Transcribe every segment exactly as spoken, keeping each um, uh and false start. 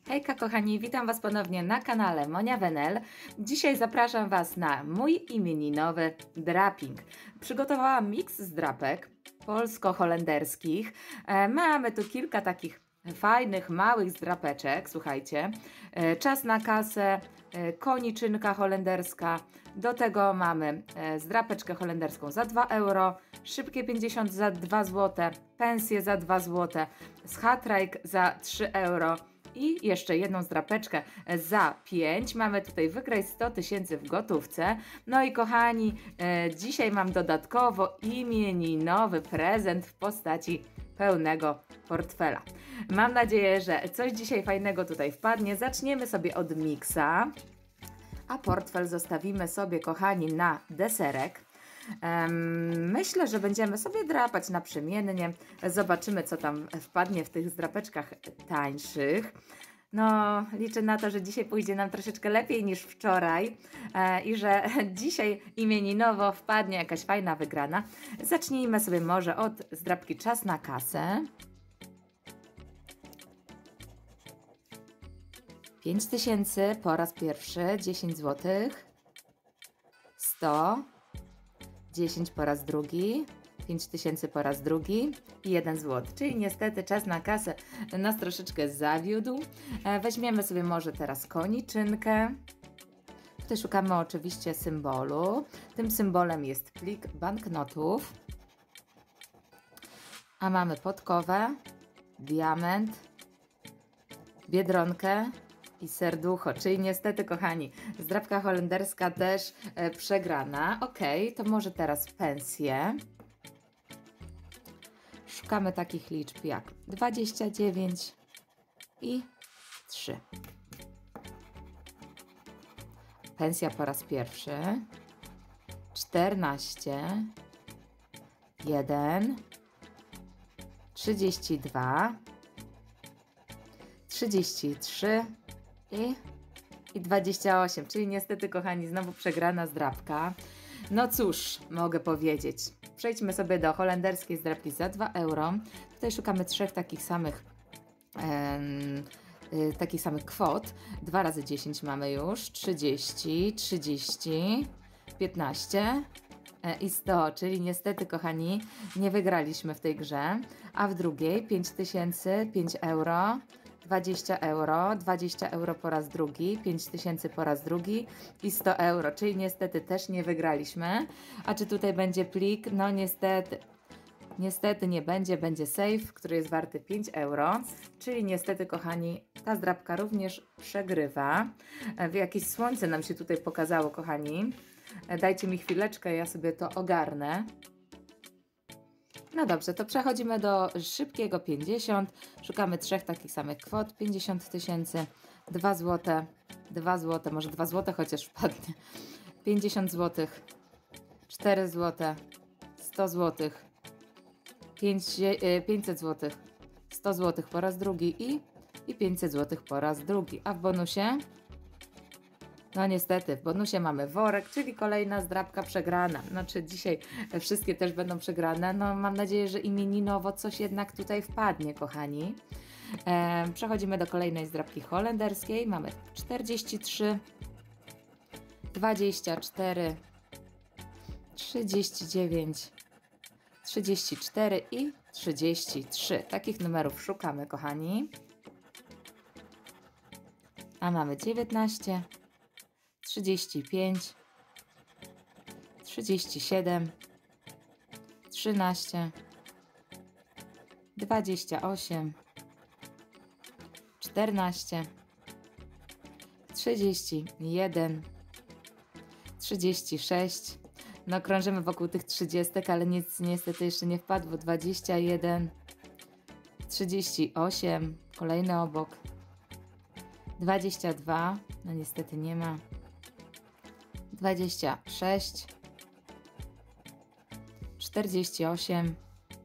Hejka kochani, witam Was ponownie na kanale Monia Wenel. Dzisiaj zapraszam Was na mój imieninowy draping. Przygotowałam miks z drapek polsko-holenderskich. E, mamy tu kilka takich fajnych, małych zdrapeczek, słuchajcie. E, czas na kasę, e, koniczynka holenderska. Do tego mamy e, zdrapeczkę holenderską za dwa euro, szybkie pięćdziesiąt za dwa złote, pensję za dwa złote, schatrajk za trzy euro. I jeszcze jedną zdrapeczkę za pięć. Mamy tutaj wygraj sto tysięcy w gotówce. No i kochani, e, dzisiaj mam dodatkowo imieninowy prezent w postaci pełnego portfela. Mam nadzieję, że coś dzisiaj fajnego tutaj wpadnie. Zaczniemy sobie od miksa, a portfel zostawimy sobie, kochani, na deserek. Um, myślę, że będziemy sobie drapać naprzemiennie. Zobaczymy, co tam wpadnie w tych zdrapeczkach tańszych. No, liczę na to, że dzisiaj pójdzie nam troszeczkę lepiej niż wczoraj e, i że dzisiaj imieninowo wpadnie jakaś fajna wygrana. Zacznijmy sobie może od zdrapki czas na kasę. pięć tysięcy po raz pierwszy, dziesięć złotych. sto. dziesięć po raz drugi, pięć tysięcy po raz drugi i jeden złoty. Czyli niestety czas na kasę nas troszeczkę zawiódł. Weźmiemy sobie może teraz koniczynkę. Tutaj szukamy oczywiście symbolu. Tym symbolem jest plik banknotów. A mamy podkowę, diament, biedronkę i serducho, czyli niestety, kochani, zdrapka holenderska też e, przegrana. Ok, to może teraz pensję. Szukamy takich liczb jak dwadzieścia dziewięć i trzy. Pensja po raz pierwszy. czternaście, jeden, trzydzieści dwa, trzydzieści trzy i, i dwadzieścia osiem, czyli niestety, kochani, znowu przegrana zdrapka. No cóż, mogę powiedzieć. Przejdźmy sobie do holenderskiej zdrapki za dwa euro. Tutaj szukamy trzech takich samych em, y, takich samych kwot. dwa razy dziesięć mamy już. trzydzieści, trzydzieści, piętnaście i sto, czyli niestety, kochani, nie wygraliśmy w tej grze. A w drugiej pięć tysięcy, pięć euro, dwadzieścia euro, dwadzieścia euro po raz drugi, pięć tysięcy po raz drugi i sto euro, czyli niestety też nie wygraliśmy. A czy tutaj będzie plik? No niestety, niestety nie będzie, będzie save, który jest warty pięć euro, czyli niestety, kochani, ta zdrapka również przegrywa. Jakieś słońce nam się tutaj pokazało, kochani. Dajcie mi chwileczkę, ja sobie to ogarnę. No dobrze, to przechodzimy do szybkiego pięćdziesiąt. Szukamy trzech takich samych kwot. pięćdziesiąt tysięcy, dwa złote, dwa złote, może dwa złote chociaż wpadnie. pięćdziesiąt złotych, cztery złote, sto złotych, pięćset złotych, sto złotych po raz drugi i, i pięćset złotych po raz drugi. A w bonusie? No niestety, w bonusie mamy worek, czyli kolejna zdrapka przegrana. No czy dzisiaj wszystkie też będą przegrane? No mam nadzieję, że imieninowo coś jednak tutaj wpadnie, kochani. E, przechodzimy do kolejnej zdrapki holenderskiej. Mamy czterdzieści trzy, dwadzieścia cztery, trzydzieści dziewięć, trzydzieści cztery i trzydzieści trzy. Takich numerów szukamy, kochani. A mamy dziewiętnaście, trzydzieści pięć, trzydzieści siedem, trzynaście, dwadzieścia osiem, czternaście, trzydzieści jeden, trzydzieści sześć. No krążymy wokół tych trzydziestek, ale nic niestety jeszcze nie wpadło. dwadzieścia jeden, trzydzieści osiem, kolejny obok. dwadzieścia dwa, no niestety nie ma. dwadzieścia sześć, czterdzieści osiem,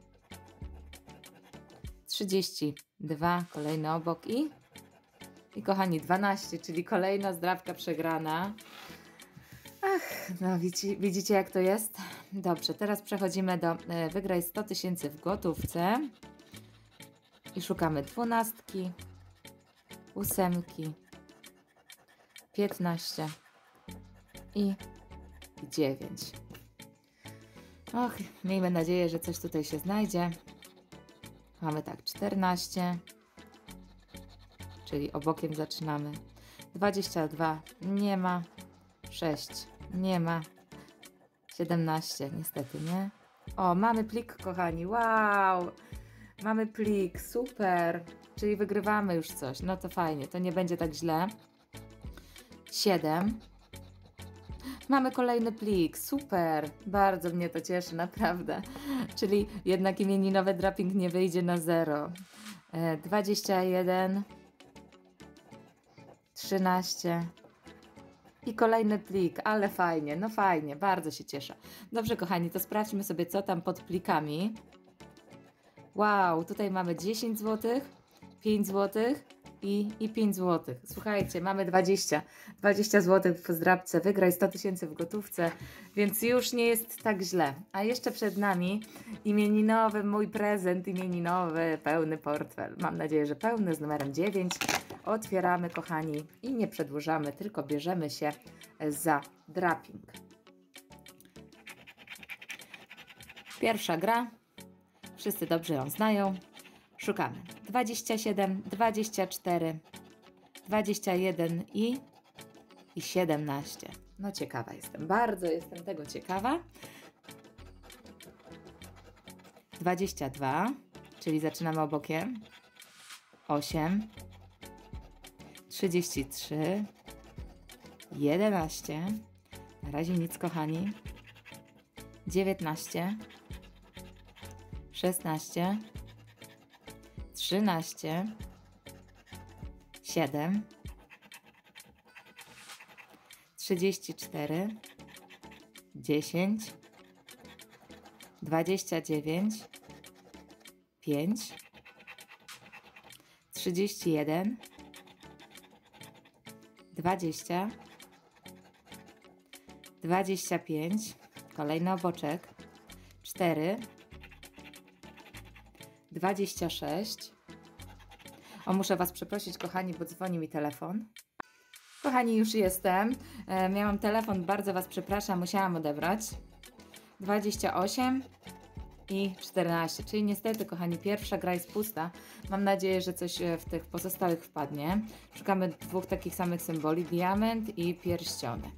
trzydzieści dwa, kolejny obok i, i kochani, dwanaście, czyli kolejna zdrapka przegrana. Ach, no widzicie, widzicie jak to jest? Dobrze, teraz przechodzimy do e, wygraj sto tysięcy w gotówce i szukamy dwunastki, ósemki, piętnaście i dziewięć. Och, miejmy nadzieję, że coś tutaj się znajdzie. Mamy tak, czternaście, czyli obokiem zaczynamy. dwadzieścia dwa, nie ma. sześć, nie ma. siedemnaście, niestety nie. O, mamy plik, kochani, wow! Mamy plik, super! Czyli wygrywamy już coś, no to fajnie, to nie będzie tak źle. siedem. Mamy kolejny plik, super! Bardzo mnie to cieszy, naprawdę. Czyli jednak imieninowy draping nie wyjdzie na zero. E, dwadzieścia jeden. trzynaście. I kolejny plik, ale fajnie, no fajnie, bardzo się cieszę. Dobrze, kochani, to sprawdźmy sobie, co tam pod plikami. Wow, tutaj mamy dziesięć złotych, pięć złotych i, i pięć złotych. Słuchajcie, mamy dwadzieścia. dwadzieścia złotych w zdrabce, wygraj sto tysięcy w gotówce, więc już nie jest tak źle. A jeszcze przed nami imieninowy, mój prezent imieninowy, pełny portfel. Mam nadzieję, że pełny, z numerem dziewięć. Otwieramy, kochani, i nie przedłużamy, tylko bierzemy się za draping. Pierwsza gra. Wszyscy dobrze ją znają. Szukamy. dwadzieścia siedem, dwadzieścia cztery, dwadzieścia jeden i, i siedemnaście. No ciekawa jestem. Bardzo jestem tego ciekawa. dwadzieścia dwa, czyli zaczynamy obokiem. osiem. trzydzieści trzy. jedenaście. Na razie nic, kochani. dziewiętnaście. szesnaście, trzynaście, siedem, trzydzieści cztery, dziesięć, dwadzieścia dziewięć, pięć, trzydzieści jeden, dwadzieścia, dwadzieścia pięć, kolejny oboczek, cztery, dwadzieścia sześć. O, muszę Was przeprosić, kochani, bo dzwoni mi telefon. Kochani, już jestem. E, miałam telefon, bardzo Was przepraszam, musiałam odebrać. dwadzieścia osiem i czternaście, czyli niestety, kochani, pierwsza gra jest pusta. Mam nadzieję, że coś w tych pozostałych wpadnie. Szukamy dwóch takich samych symboli, diament i pierścionek.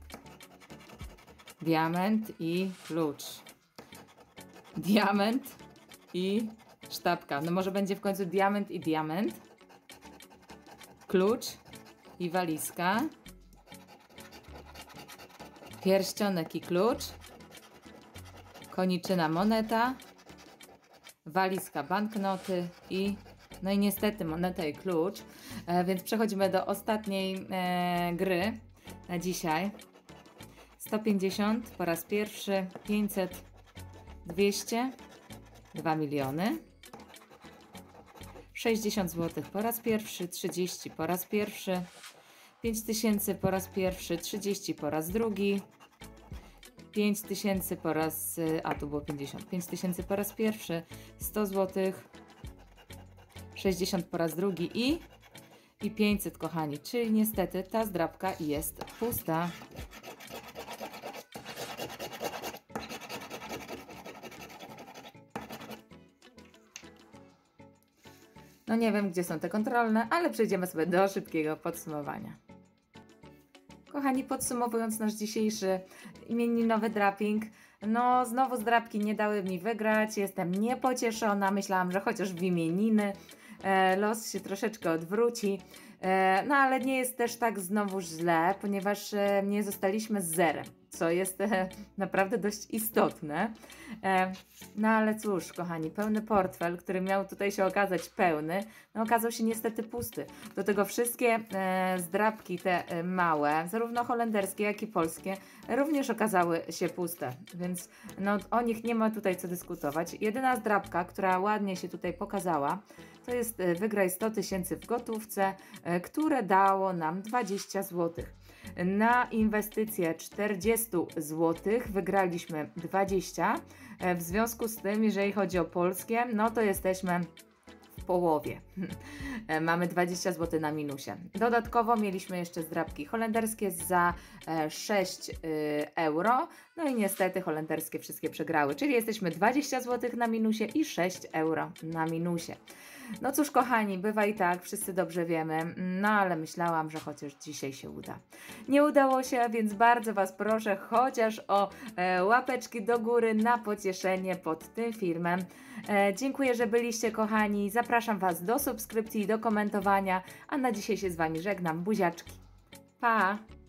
Diament i klucz. Diament i sztabka. No może będzie w końcu diament i diament. Klucz i walizka. Pierścionek i klucz. Koniczyna moneta. Walizka banknoty i no i niestety moneta i klucz. E, więc przechodzimy do ostatniej e, gry na dzisiaj. sto pięćdziesiąt po raz pierwszy, pięćset, dwieście, dwa miliony. sześćdziesiąt złotych po raz pierwszy, trzydzieści po raz pierwszy, pięć tysięcy po raz pierwszy, trzydzieści po raz drugi, pięć tysięcy po raz, a tu było pięćdziesiąt, pięć tysięcy po raz pierwszy, sto złotych, sześćdziesiąt po raz drugi i, i pięćset, kochani, czyli niestety ta zdrabka jest pusta. No nie wiem, gdzie są te kontrolne, ale przejdziemy sobie do szybkiego podsumowania. Kochani, podsumowując nasz dzisiejszy imieninowy draping, no znowu zdrabki nie dały mi wygrać, jestem niepocieszona, myślałam, że chociaż w imieniny e, los się troszeczkę odwróci, e, no ale nie jest też tak znowu źle, ponieważ e, nie zostaliśmy z zerem, co jest e, naprawdę dość istotne. E, no ale cóż, kochani, pełny portfel, który miał tutaj się okazać pełny, no okazał się niestety pusty. Do tego wszystkie e, zdrabki te e, małe, zarówno holenderskie, jak i polskie, również okazały się puste, więc no o nich nie ma tutaj co dyskutować. Jedyna zdrabka, która ładnie się tutaj pokazała, to jest e, wygraj sto tysięcy w gotówce, e, które dało nam dwadzieścia złotych. Na inwestycje czterdzieści złotych wygraliśmy dwadzieścia. W związku z tym, jeżeli chodzi o polskie, no to jesteśmy w w połowie. Mamy dwadzieścia złotych na minusie. Dodatkowo mieliśmy jeszcze zdrapki holenderskie za sześć euro. No i niestety holenderskie wszystkie przegrały, czyli jesteśmy dwadzieścia złotych na minusie i sześć euro na minusie. No cóż kochani, bywa i tak, wszyscy dobrze wiemy, no ale myślałam, że chociaż dzisiaj się uda. Nie udało się, więc bardzo Was proszę chociaż o e, łapeczki do góry na pocieszenie pod tym filmem. E, dziękuję, że byliście kochani, zapraszam Was do subskrypcji i do komentowania, a na dzisiaj się z Wami żegnam, buziaczki. Pa!